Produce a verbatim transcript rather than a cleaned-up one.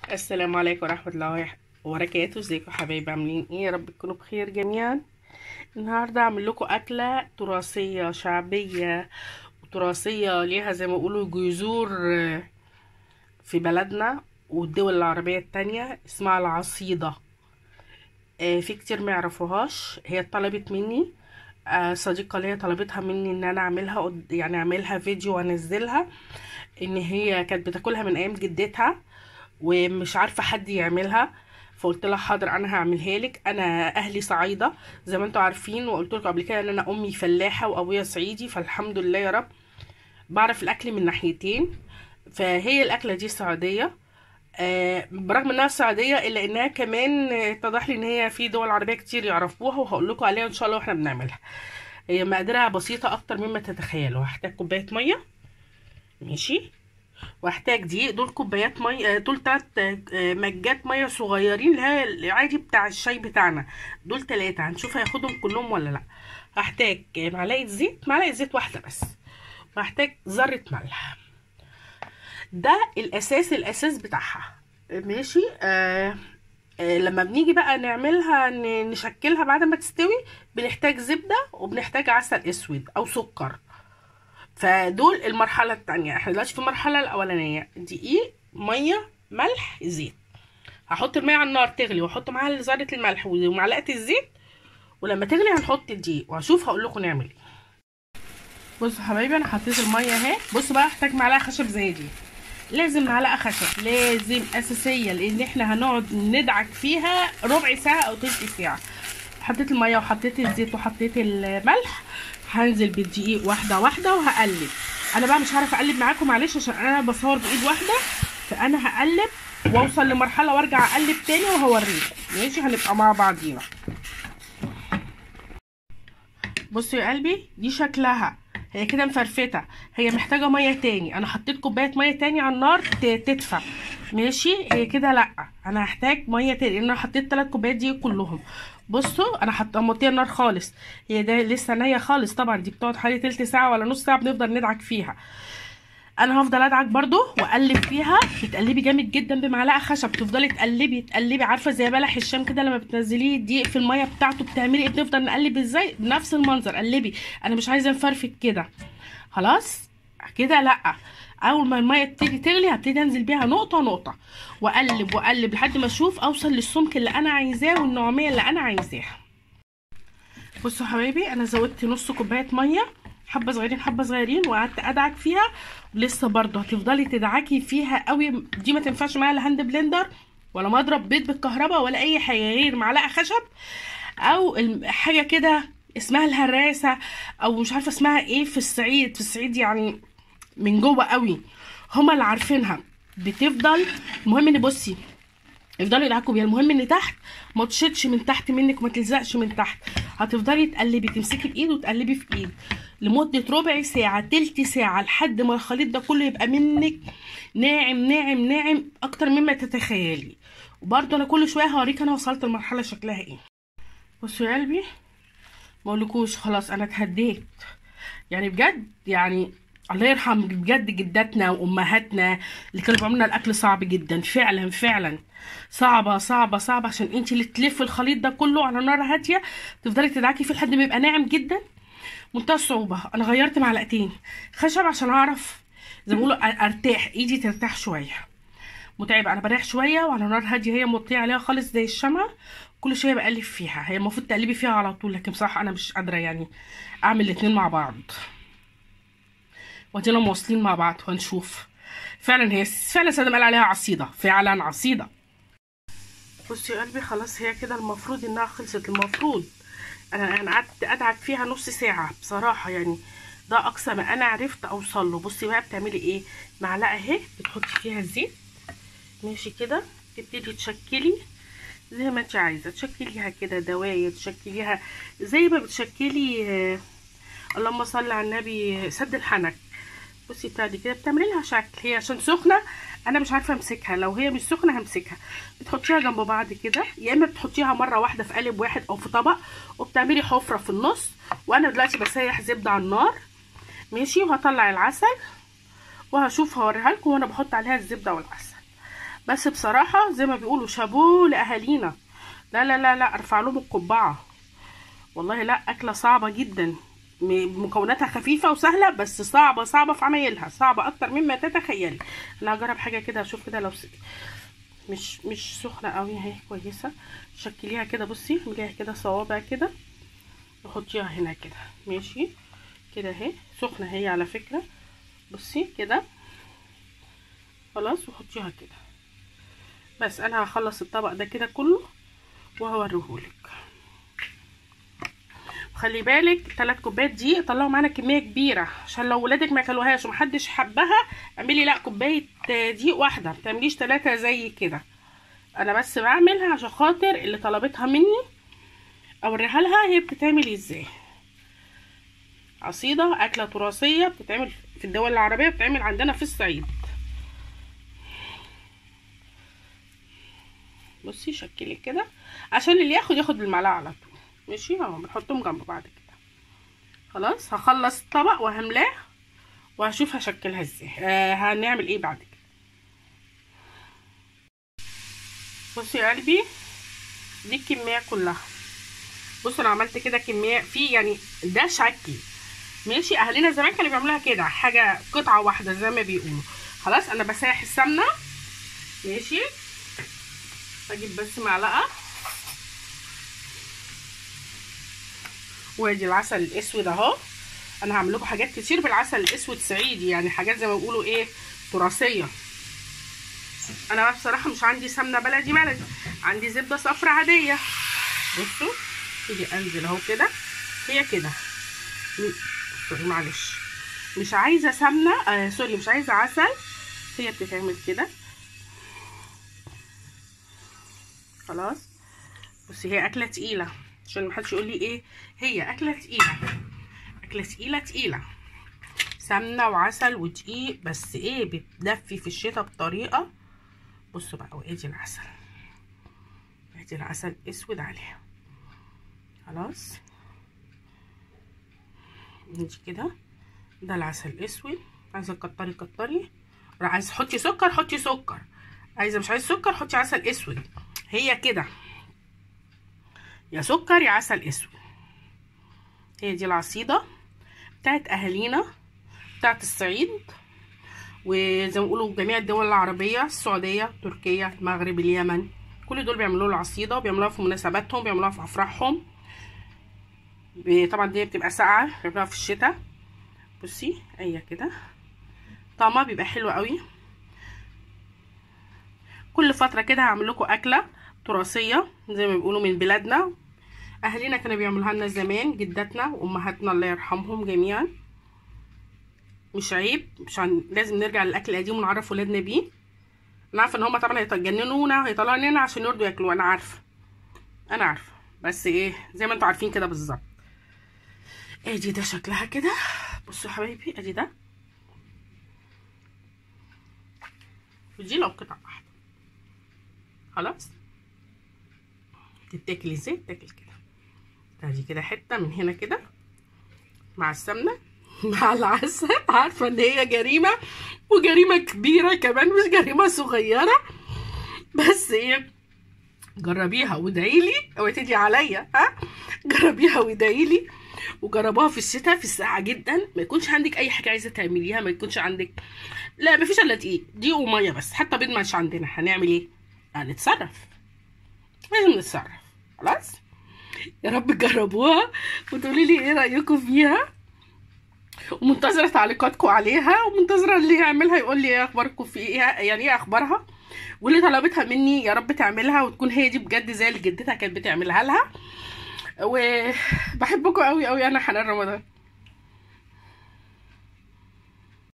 السلام عليكم ورحمة الله وبركاته. ازيكم حبايبي؟ عاملين ايه؟ يا رب تكونوا بخير جميعا. النهارده اعمل لكم اكله تراثيه شعبيه وتراثيه ليها زي ما بيقولوا جذور في بلدنا والدول العربيه التانية، اسمها العصيده. آه، في كتير ما يعرفوهاش. هي طلبت مني، آه، صديقه ليا طلبتها مني ان انا اعملها قد- يعني اعملها فيديو وانزلها. ان هي كانت بتاكلها من ايام جدتها ومش عارفه حد يعملها، فقلت لها حاضر انا هعملها لك. انا اهلي صعيده زي ما انتم عارفين، وقلت لكم قبل كده ان انا امي فلاحه وابويا صعيدي، فالحمد لله يا رب بعرف الاكل من ناحيتين. فهي الاكله دي صعيديه، آه برغم انها صعيديه الا انها كمان آه، اتضح لي ان هي في دول عربيه كتير يعرفوها، وهقول لكم عليها ان شاء الله واحنا بنعملها. هي مقاديرها بسيطه اكتر مما تتخيلوا. هحتاج كوبايه ميه، ماشي، واحتاج دقيق. دول كوبايات ميه، دول تلات آه، مجات ميه صغيرين اللي هي العادي بتاع الشاي بتاعنا. دول تلاتة، هنشوف هياخدهم كلهم ولا لا. هحتاج معلقه زيت، معلقه زيت واحده بس. وهحتاج ذره ملح. ده الاساس، الاساس بتاعها، ماشي. آه آه لما بنيجي بقى نعملها ن- نشكلها بعد ما تستوي، بنحتاج زبده وبنحتاج عسل اسود او سكر. فدول المرحلة التانية. احنا دلوقتي في المرحلة الأولانية: دقيق، مية، ملح، زيت. هحط المية على النار تغلي واحط معاها ذرة الملح ومعلقة الزيت، ولما تغلي هنحط الدقيق وهشوف هقول لكم نعمل ايه. بصوا حبايبي، انا حطيت المية اهي. بصوا بقى، هحتاج معلقة خشب زي دي. لازم معلقة خشب، لازم أساسية، لأن احنا هنقعد ندعك فيها ربع ساعة أو تلت ساعة. حطيت المية وحطيت الزيت وحطيت الملح. هنزل بالدقيق واحدة واحدة وهقلب. انا بقى مش هعرف اقلب معاكم، معلش، عشان انا بصور بايد واحدة. فانا هقلب واوصل لمرحلة وارجع اقلب تاني وهوريكم، ماشي؟ هنبقى مع بعضينا. بصوا يا قلبي، دي شكلها هي كده مفرفتة. هي محتاجة مية تاني. انا حطيت كوباية مية تاني على النار ت- تدفى، ماشي. هي كده لا، انا هحتاج مية تاني لان انا حطيت تلات كوبايات دي كلهم. بصوا انا حاطه موطيه النار خالص. هي ده لسه نيه خالص، طبعا دي بتقعد حوالي تلت ساعه ولا نص ساعه بنفضل ندعك فيها. انا هفضل ادعك برضو واقلب فيها. بتقلبي جامد جدا بمعلقه خشب، تفضلي تقلبي تقلبي، عارفه زي بلح الشام كده لما بتنزليه الدقيق في الميه بتاعته بتعملي ايه؟ بنفضل نقلب ازاي؟ بنفس المنظر، قلبي. انا مش عايزه نفرفك كده، خلاص كده لا. اول ما الميه تيجي تغلي هبتدي انزل بيها نقطه نقطه واقلب واقلب لحد ما اشوف اوصل للسمك اللي انا عايزاه والنوعيه اللي انا عايزاها. بصوا حبايبي، انا زودت نص كوبايه ميه، حبه صغيرين حبه صغيرين، وقعدت ادعك فيها. لسه برضه هتفضلي تدعكي فيها قوي. دي ما تنفعش معايا لا هاند بلندر ولا مضرب بيض بالكهرباء ولا اي حاجه غير معلقه خشب او الم- حاجه كده اسمها الهراسه، او مش عارفه اسمها ايه في الصعيد. في الصعيد يعني من جوه قوي، هما اللي عارفينها. بتفضل، المهم ان بصي يفضلوا يدعكوا بيها. المهم ان تحت ما تشدش من تحت منك وما تلزقش من تحت. هتفضلي تقلبي، تمسكي بايد وتقلبي في ايد لمده ربع ساعه تلت ساعه لحد ما الخليط ده كله يبقى منك ناعم ناعم ناعم اكتر مما تتخيلي. وبرده انا كل شويه هوريك انا وصلت لمرحله شكلها ايه. بصوا يا قلبي، ما اقولكوش خلاص انا اتهديت يعني بجد. يعني الله يرحم بجد جداتنا وامهاتنا اللي كانوا بيعملوا لنا الاكل صعب جدا، فعلا فعلا صعبه صعبه صعبه، عشان انت اللي تلفي الخليط ده كله على نار هاديه تفضلي تدعكي فيه لحد ما يبقى ناعم جدا. منتهى الصعوبه. انا غيرت معلقتين خشب عشان اعرف زي ما بيقولوا أ- ارتاح، ايدي ترتاح شويه. متعبه، انا بريح شويه وعلى نار هاديه، هي موطيه عليها خالص زي الشمعه. كل شويه بقلب فيها. هي المفروض تقلبي فيها على طول، لكن بصراحه انا مش قادره يعني اعمل الاتنين مع بعض. ودينا مواصلين مع بعض وهنشوف. فعلا هي فعلا سيدنا قال عليها عصيده، فعلا عصيده. بصي يا قلبي، خلاص هي كده المفروض انها خلصت. المفروض انا انا قعدت ادعك فيها نص ساعه بصراحه يعني. ده اقصى ما انا عرفت اوصل له. بصي بقى بتعملي ايه؟ معلقه اهي بتحطي فيها الزيت، ماشي كده. تبتدي تشكلي زي ما انت عايزه، تشكليها كده دواير، تشكليها زي ما بتشكلي آه، اللهم صل على النبي، سد الحنك. بصي بتاع دي كده بتعملي لها شكل. هي عشان سخنه انا مش عارفه امسكها، لو هي مش سخنه همسكها. بتحطيها جنب بعض كده، يا اما بتحطيها مره واحده في قالب واحد او في طبق وبتعملي حفره في النص. وانا دلوقتي بسيح زبده على النار، ماشي، وهطلع العسل وهشوف هوريها لكم وانا بحط عليها الزبده والعسل. بس بصراحه زي ما بيقولوا شابوه لاهالينا. لا لا لا لا، ارفع لهم القبعه والله. لا، اكله صعبه جدا، مكوناتها خفيفه وسهله، بس صعبه صعبه في عمايلها، صعبه اكتر مما تتخيلي. انا هجرب حاجه كده اشوف كده لو س... مش مش سخنه قوي اهي، كويسه. شكليها كده، بصي اعمليها كده صوابع كده وحطيها هنا كده، ماشي كده اهي. سخنه هي على فكره، بصي كده خلاص، وحطيها كده. بس انا هخلص الطبق ده كده كله وهوريهولك. خلي بالك ثلاث كوبايات دي طلعوا معانا كميه كبيره، عشان لو ولادك ما كلوهاش ومحدش حبها اعملي لا كوبايه دقيق واحده، ما تعمليش ثلاثه زي كده. انا بس بعملها عشان خاطر اللي طلبتها مني اوريها لها هي بتتعمل ازاي. عصيده اكله تراثيه بتتعمل في الدول العربيه، بتتعمل عندنا في الصعيد. بصي شكلي كده عشان اللي ياخد ياخد بالمعلقه على طول، ماشي اهو. بنحطهم جنب بعض كده. خلاص هخلص الطبق وهملاه وهشوف هشكلها ازاي. آه هنعمل ايه بعد كده. بصي يا قلبي، دي الكميه كلها. بصوا انا عملت كده كميه في يعني ده شكل، ماشي. اهالينا زمان كانوا بيعملوها كده حاجه قطعه واحده زي ما بيقولوا. خلاص انا بسيح السمنه، ماشي. اجيب بس معلقه، وادي العسل الاسود اهو. انا هعمل لكم حاجات كتير بالعسل الاسود صعيدي، يعني حاجات زي ما بيقولوا ايه تراثيه. انا بقى بصراحه مش عندي سمنه بلدي بلدي، عندي زبده صفرا عاديه. بصوا تيجي انزل اهو كده، هي كده. سوري معلش، مش عايزه سمنه، آه سوري مش عايزه عسل، هي بتتعمل كده. خلاص بصي هي اكله تقيله، عشان محدش يقول لي ايه، هي اكله تقيله، اكله تقيله تقيله، سمنه وعسل ودقيق، بس ايه بتدفي في الشتاء بطريقه. بصوا بقى، وادي العسل، ادي العسل اسود عليها. خلاص نيجي كده، ده العسل الاسود. عايزه تكتري كتري، عايزه تحطي سكر حطي سكر، عايزه مش عايزه سكر حطي عسل اسود. هي كده يا سكر يا عسل اسود. هي دي العصيده بتاعت اهالينا بتاعت الصعيد، وزي ما بيقولوا جميع الدول العربيه، السعوديه، تركيا، المغرب، اليمن، كل دول بيعملوا العصيده، وبيعملوها في مناسباتهم، بيعملوها في افراحهم. طبعا دي بتبقى ساقعه، بيعملوها في الشتاء. بصي هي كده طعمها بيبقى حلو قوي. كل فتره كده هعمل لكم اكله تراثيه زي ما بيقولوا من بلادنا. اهالينا كانوا بيعملوها لنا زمان، جداتنا وامهاتنا الله يرحمهم جميعا. مش عيب، مش عن... لازم نرجع للاكل القديم ونعرف ولادنا بيه. انا عارفه ان هم طبعا هيتجننونا وهيطلعوا لنا عشان يرضوا ياكلوا، انا عارفه انا عارفه بس ايه زي ما انتوا عارفين كده بالظبط. ادي ده شكلها كده. بصوا يا حبايبي، ادي ده، ودي لو قطعه واحده. خلاص تتاكل ازاي؟ تتاكل كده، ادي كده حته من هنا كده مع السمنه مع العسل. عارفه ان هي جريمه، وجريمه كبيره كمان، مش جريمه صغيره، بس ايه جربيها وادعيلي، اوعي تدعي عليا، ها جربيها وادعيلي. وجربوها في الشتاء في الساعه جدا، ما يكونش عندك اي حاجه عايزه تعمليها، ما يكونش عندك، لا مفيش الا دقيق دقيق وميه بس، حتى بيض مش عندنا، هنعمل ايه؟ هنتصرف، لازم نتصرف. خلاص يا رب تجربوها وتقولي لي ايه رايكم فيها، ومنتظره تعليقاتكم عليها، ومنتظره اللي يعملها يقول لي ايه اخباركم في ايه، يعني ايه اخبارها، واللي طلبتها مني يا رب تعملها وتكون هي دي بجد زي اللي جدتها كانت بتعملها لها. وبحبكم قوي قوي، انا حنان رمضان.